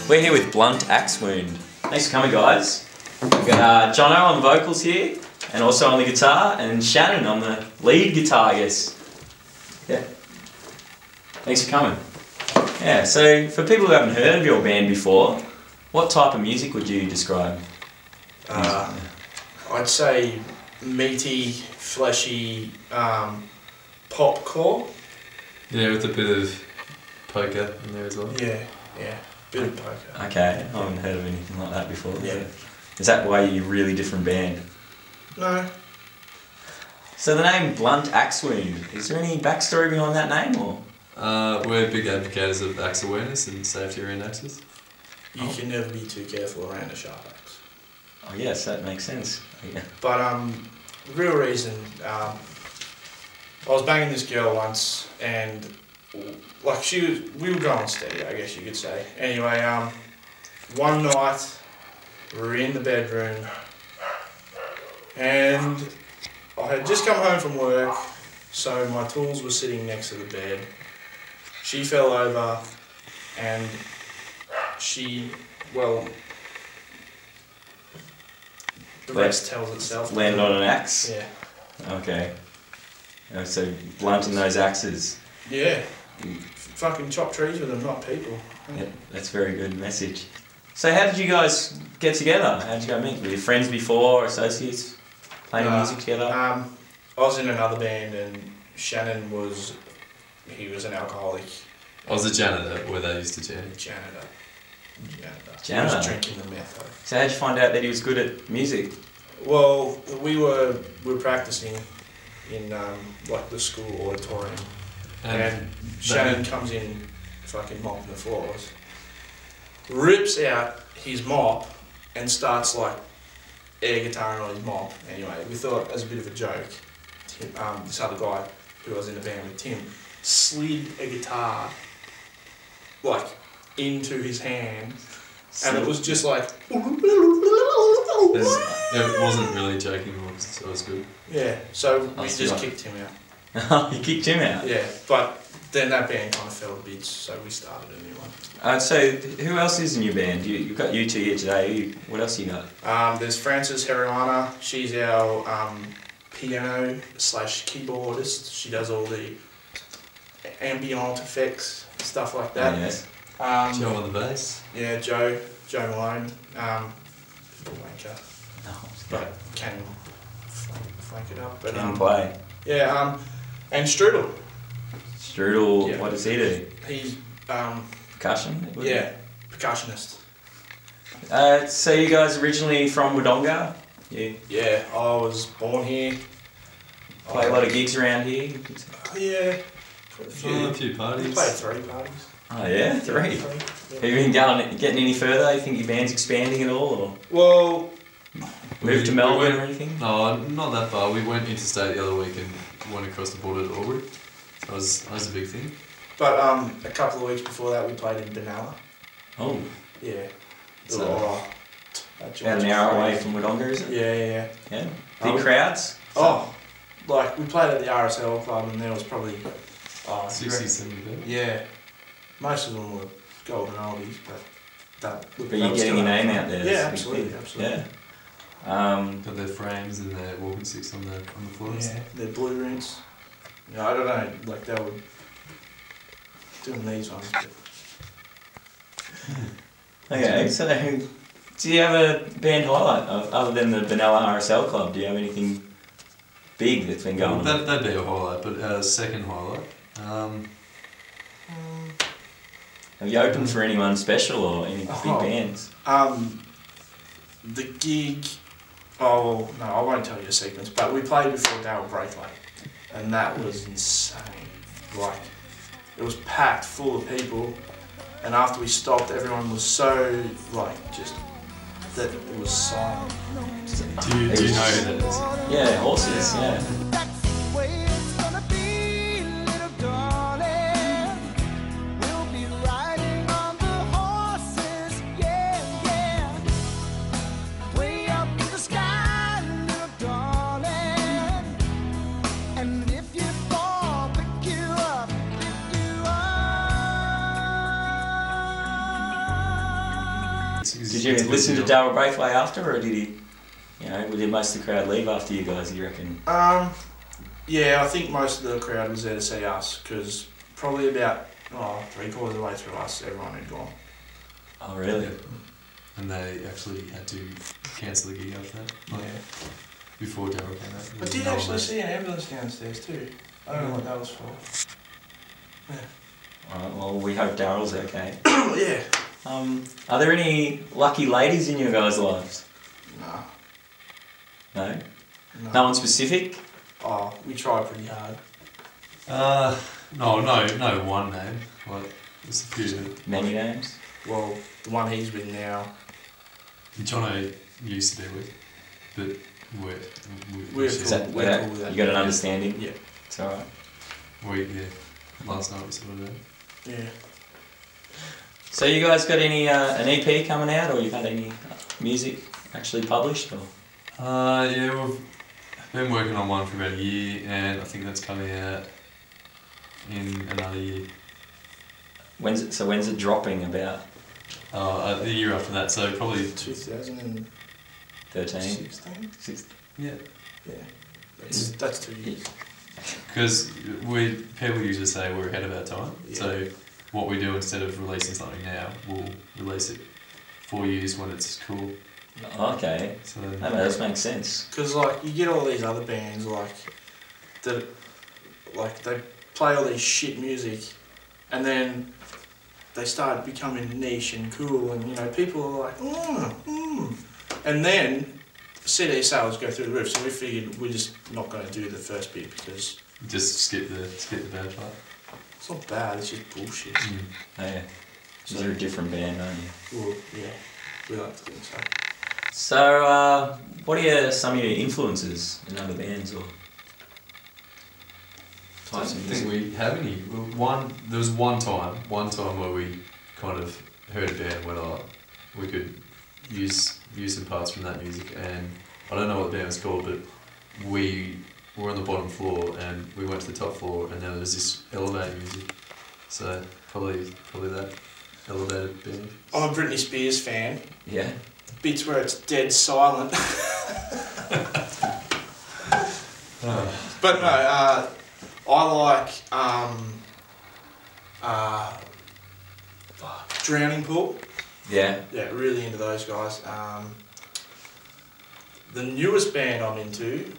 We're here with Blunt Axe Wound. Thanks for coming, guys. We've got Jono on the vocals here, and also on the guitar, and Shannon on the lead guitar, I guess. Yeah. Thanks for coming. Yeah, so for people who haven't heard of your band before, what type of music would you describe? I'd say meaty, fleshy, popcore. Yeah, with a bit of poker in there as well. Yeah, bit of poker. Okay, I haven't heard of anything like that before. Yeah. Is that why you're a really different band? No. So the name Blunt Axe Wound, is there any backstory behind that name, or? We're big advocates of axe awareness and safety around axes. You can never be too careful around a sharp axe. Oh yes, that makes sense. Yeah. But the real reason, I was banging this girl once, and like we were going steady, I guess you could say. Anyway, one night we were in the bedroom, and I had just come home from work, so my tools were sitting next to the bed. She fell over, and the rest tells itself. Landed on an axe? Yeah. Okay. So blunting those axes. Yeah. Fucking chop trees with them, not people. Yeah, that's a very good message. So how did you guys get together? How did you go meet? Were you friends before, associates, playing music together? I was in another band, and Shannon was an alcoholic. I was a janitor where they used to jam. Janitor. He Janitor? was drinking the meth, though. So how did you find out that he was good at music? Well, we were practicing in like the school auditorium, and Shannon comes in, fucking mopping the floors, rips out his mop, and starts like air guitaring on his mop. Anyway, we thought as a bit of a joke, Tim, this other guy who was in the band with Tim slid a guitar like into his hand, and it was just like. It wasn't really joking, so it was good. Yeah, so we just kicked him out. You kicked him out? Yeah, but then that band kind of fell to bits, so we started a new one. So who else is in your band? You've got you two here today. What else you got? There's Frances Heriana. She's our piano/keyboardist. She does all the ambient effects, stuff like that. Oh, yes. Joe on the bass. Yeah, Joe Malone. Wanker. No, But can flank it up. But, can play. Yeah, and Strudel. Strudel, Yeah. what does he do? He's Percussion? yeah, percussionist. So you guys originally from Wodonga? You Yeah, I was born here. play a lot of gigs around here? Yeah. A few We parties. played 3 parties. Oh yeah, 3. Yeah. Have you been getting any further? You think your band's expanding at all, or Well, moved to Melbourne or anything? No, not that far. We went interstate the other week and went across the border to Albury. So that was a big thing. but a couple of weeks before that we played in Benalla. Oh, Yeah. So, About about an hour away from Wodonga, is it? Yeah. Yeah. Big crowds? Oh, like we played at the RSL club, and there was probably 60, 70 people. Yeah. Most of them were golden oldies, but You're getting your name out there. Yeah, that's a big absolutely. thing. Yeah. Got their frames and their walking sticks on the floors. Yeah, their blue rinse. Yeah, I don't know, like they were doing these ones. But Okay, so do you have a band highlight other than the Benalla RSL club? Do you have anything big that's been going on? That'd be a highlight, but second highlight. Have you opened for anyone special or any big bands? The gig. Oh no, I won't tell you a sequence. But we played before Dale Braithwaite, and that was insane. Like, it was packed full of people, and after we stopped, everyone was so like just that it was silent. Do you know who that is? Yeah, horses. Yeah. you It's a good listen to deal. Daryl Braithwaite after, or did he? You know, did most of the crowd leave after you guys? You reckon? Yeah, I think most of the crowd was there to see us because probably about 3/4 of the way through us, everyone had gone. Oh, really? Yeah. And they actually had to cancel the gig after that. Like, Yeah. before Daryl came out. I did actually see an ambulance downstairs too. I don't know what that was for. Alright, well, we hope Daryl's okay. Yeah. Are there any lucky ladies in your guys' lives? Nah. No? No. No one specific? Oh, we tried pretty hard. No one name. Like, there's a few. Many names? Well, the one he's with now. Jono used to be with, but We're Is that, We're that- cool with that. you got an understanding? Yeah. It's alright. last night we sorted it out. Yeah. So you guys got any an EP coming out, or you've had any music actually published? Or? Yeah, we've been working on one for about a year, and I think that's coming out in another year. When's it dropping about? The year after that, so probably 2013? 2016. yeah. Yeah. That's 2 years. Because people usually say we're ahead of our time. Yeah. So what we do instead of releasing something now, we'll release it 4 years when it's cool. Okay, So that does make sense. Because like you get all these other bands like that, like they play all this shit music, and then they start becoming niche and cool, and you know people are like, and then CD sales go through the roof. So we figured we're just not going to do the first bit because just skip the bad part. it's not bad. It's just bullshit. Mm. Oh, yeah. So you're a different band, aren't you? Well, yeah, we like to think so. So, what are some of your influences in other bands or I don't types of think music? we have any. There was one time where we kind of heard a band when we could use some parts from that music, and I don't know what the band was called, but we were on the bottom floor and we went to the top floor, and there was this elevator music. So probably that elevator band. I'm a Britney Spears fan. Yeah. Bits where it's dead silent. But no, I like Drowning Pool. Yeah. Yeah, really into those guys. The newest band I'm into,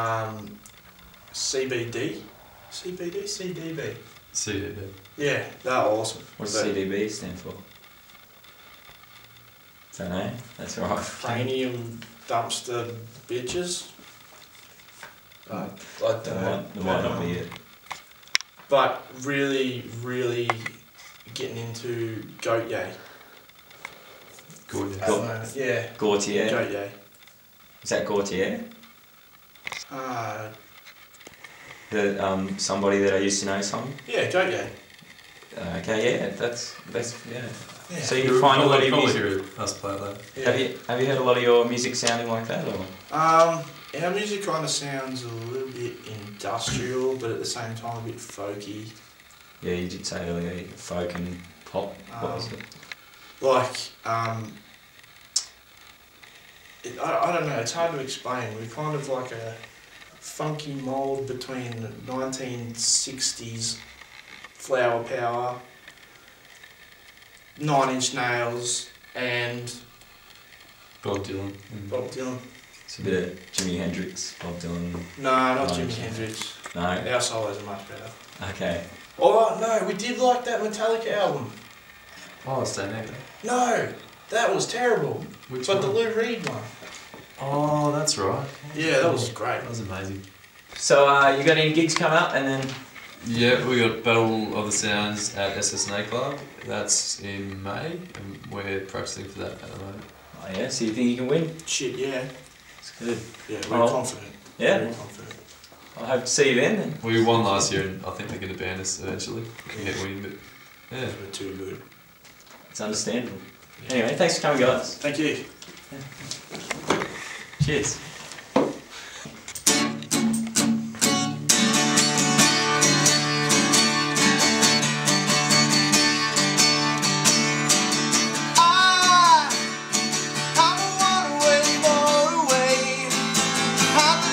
CBD. CDB. CDB. Yeah, they're awesome. What does But CDB stand for? Don't know. That's right. Cranium dumpster bitches. I don't know. That might not be it. But really, really getting into Goat Yay. Gorgeous. At the moment. Yeah. Gautier. Goat Yay. Is that Gautier? Somebody that I used to know some? Yeah, Goat Yay. Okay, yeah, that's yeah. Yeah. So you find a lot of your probably music. hear us play that. Yeah. Have you heard a lot of your music sounding like that, or? Our music kind of sounds a little bit industrial, but at the same time a bit folky. Yeah, you did say earlier folk and pop. What was it? I don't know, it's hard to explain. We're kind of like a funky mould between 1960s Flower Power, 9 Inch Nails, and Bob Dylan. Bob Dylan. It's a bit of Jimi Hendrix, Bob Dylan. No, not 9 Jimi Inch. Hendrix. No. Our solos are much better. Okay. Oh no, we did like that Metallica album. Oh, Stay Naked. No, that was terrible. Which But the one? Lou Reed one. Oh, that's right. Yeah, that was great. That was amazing. So you got any gigs coming up, and then? Yeah, we got Battle of the Sounds at SSNA Club. That's in May, and we're practicing for that at the moment. Oh yeah. So you think you can win? Shit, yeah. It's good. Yeah, we're Oh. confident. Yeah. Very confident. I hope to see you then. We won last year, and I think they're going to ban us eventually. We get winning, but yeah. We're too good. It's understandable. Anyway, thanks for coming, guys. Thank you. Cheers. I How